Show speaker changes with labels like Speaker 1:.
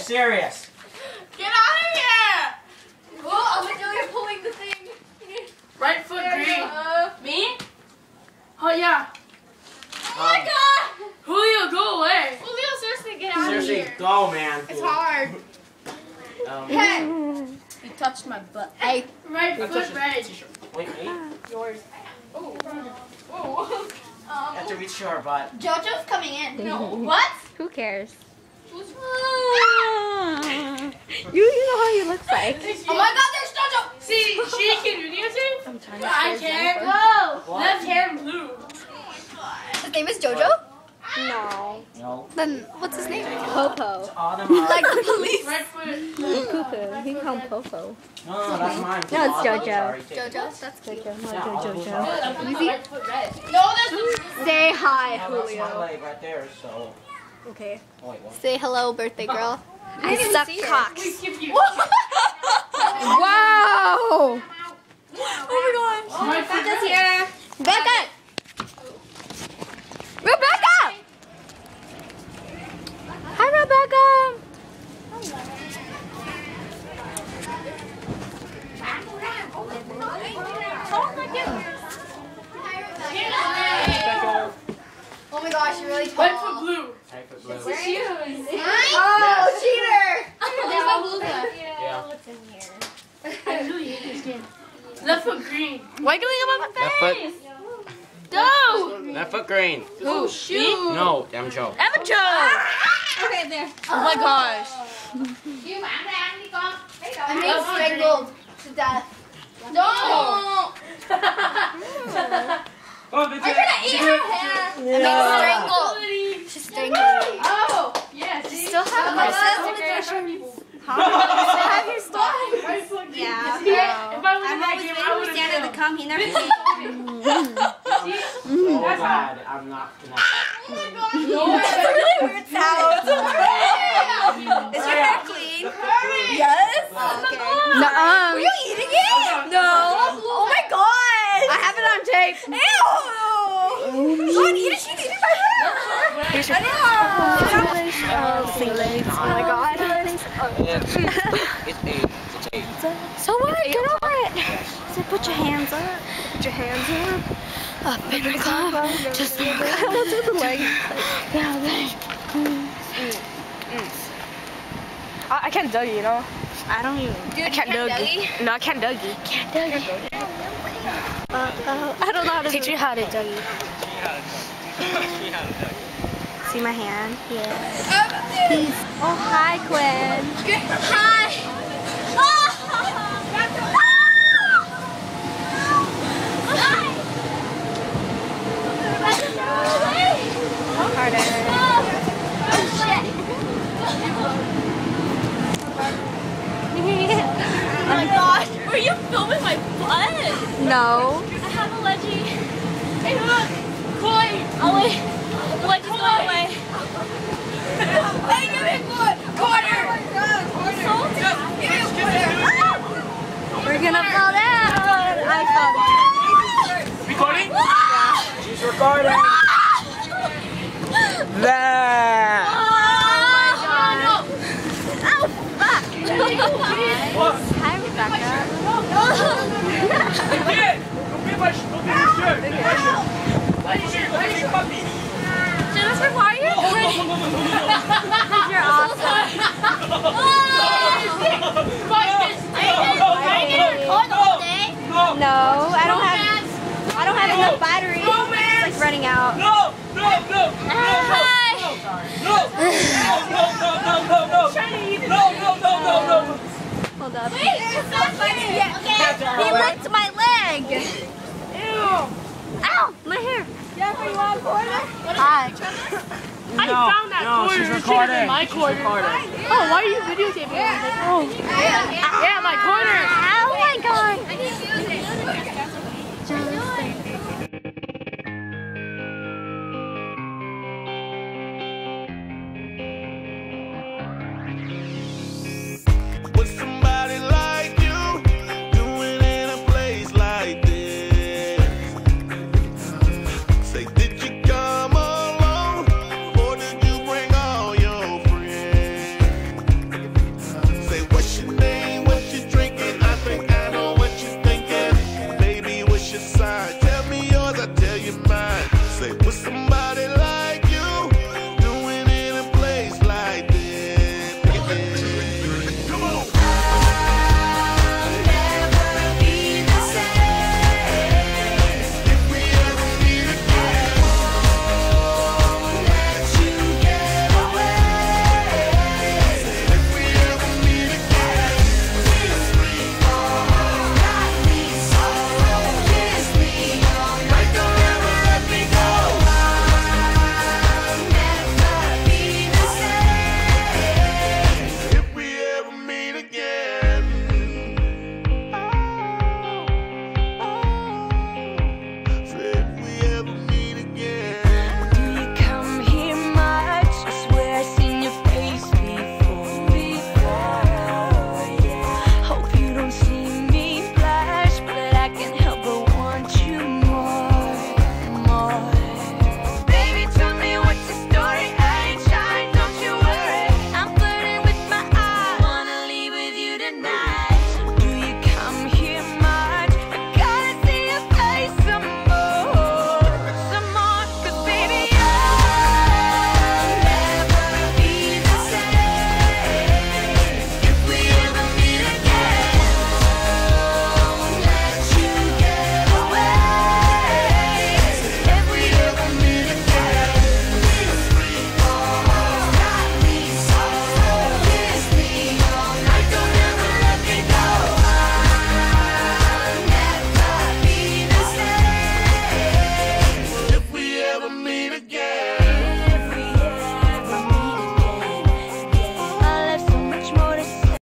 Speaker 1: serious.
Speaker 2: Get out of here! Well, I'm like you're pulling the thing.
Speaker 3: Right foot green.
Speaker 2: Me?
Speaker 3: Oh yeah.
Speaker 2: Oh my god!
Speaker 3: Julio, go away.
Speaker 2: Julio, seriously, get out of
Speaker 1: Seriously,
Speaker 2: here.
Speaker 1: go, man.
Speaker 2: It's hard.
Speaker 3: Hey.
Speaker 2: You touched my butt.
Speaker 3: Hey. Right foot red.
Speaker 1: Wait, me?
Speaker 2: Yours. Oh.
Speaker 1: You have to reach your butt.
Speaker 2: JoJo's coming in. No. What?
Speaker 4: Who cares?
Speaker 2: Who's...
Speaker 4: You know how he looks like.
Speaker 2: Oh my god, there's JoJo!
Speaker 3: See, she can videotape.
Speaker 4: I'm trying
Speaker 3: I
Speaker 4: to
Speaker 3: can't go. Left hand blue.
Speaker 2: His name is JoJo?
Speaker 4: No.
Speaker 1: No.
Speaker 4: Then what's his name? Popo.
Speaker 1: Autumn.
Speaker 2: Like the police.
Speaker 3: Right foot.
Speaker 4: Poo-poo. You can call him Popo.
Speaker 1: No, that's mine.
Speaker 4: No, it's
Speaker 1: Autumn,
Speaker 4: JoJo.
Speaker 1: sorry.
Speaker 2: JoJo? That's
Speaker 4: Jojo, not
Speaker 1: Yeah,
Speaker 4: Jojo.
Speaker 3: Right foot red.
Speaker 2: No, that's the...
Speaker 4: Say hi,
Speaker 1: Yeah, that's my
Speaker 4: Julio.
Speaker 1: leg right there, so.
Speaker 4: Okay.
Speaker 1: Oh, wait, what?
Speaker 2: Say hello, birthday girl.
Speaker 4: I suck cocks.
Speaker 3: We skip you.
Speaker 4: Wow!
Speaker 2: Oh my gosh.
Speaker 3: Right foot red.
Speaker 4: here. Rebecca! Rebecca! Hi, Rebecca.
Speaker 2: Oh my gosh, you're really tall.
Speaker 3: Right foot blue.
Speaker 1: Right foot blue.
Speaker 2: Oh,
Speaker 1: Yes.
Speaker 2: cheater! There's no blue there.
Speaker 1: Yeah.
Speaker 3: I really hate this game. Left foot green.
Speaker 4: Why are you going up my
Speaker 1: Left foot.
Speaker 4: Go!
Speaker 1: Left foot green.
Speaker 4: Who? Shoot!
Speaker 1: No, damn Joe.
Speaker 4: Emma Joe! Okay, there. Oh my gosh.
Speaker 2: I'm being strangled to death. No! I'm gonna eat her hair. I'm being strangled. She's strangling me.
Speaker 3: Oh, yes.
Speaker 4: You still have my Huh? Have your stuff?
Speaker 3: Right foot green.
Speaker 4: Yeah.
Speaker 3: See, if I was in that game, I would have
Speaker 4: to come. He never came.
Speaker 1: So glad I'm not connected.
Speaker 3: No,
Speaker 4: really weird sound. Is your hair clean? Yes. Okay. Nuh-uh. Were you eating it? No. Oh my god. I have it on tape. Ew. God, eat it. She's eating my hair. Here's your English. Oh my god.
Speaker 1: It's 8. It's 8.
Speaker 4: So what? Get over it. So put your hands up. Put your hands up. Up in the club. Just look at the leg. Yeah, I can't Dougie, you know? I don't even. Dude, I can't Dougie. No, I can't Dougie. Can't Dougie. I don't know how to teach you how to Dougie. See my hand? Yeah. Peace. Oh, hi, Quinn.
Speaker 2: Hi.
Speaker 4: Harder.
Speaker 2: Oh my gosh, were you filming my butt?
Speaker 4: No.
Speaker 2: I have a leggy. Hey, look! Koi! Oh, wait. The leggy's going away. Hey, give me a quarter!
Speaker 4: We're gonna fall down. I fell.
Speaker 1: Recording? She's recording. There.
Speaker 4: Hi, Rebecca.
Speaker 2: Jennifer, why are you crying?
Speaker 4: You're awesome.
Speaker 2: Are you gonna record the whole day?
Speaker 4: No, I don't have enough battery. It's like running out.
Speaker 2: Hi!
Speaker 4: Hold up.
Speaker 2: Wait, it's not funny.
Speaker 4: He licked my leg. Ew. Ow, my hair.
Speaker 2: Jennifer, you want a quarter?
Speaker 4: Hi.
Speaker 3: I found that quarter.
Speaker 1: she's
Speaker 3: It should have been
Speaker 1: recording.
Speaker 3: my quarter. Oh, why are you videotaping? Oh. Yeah, my quarter.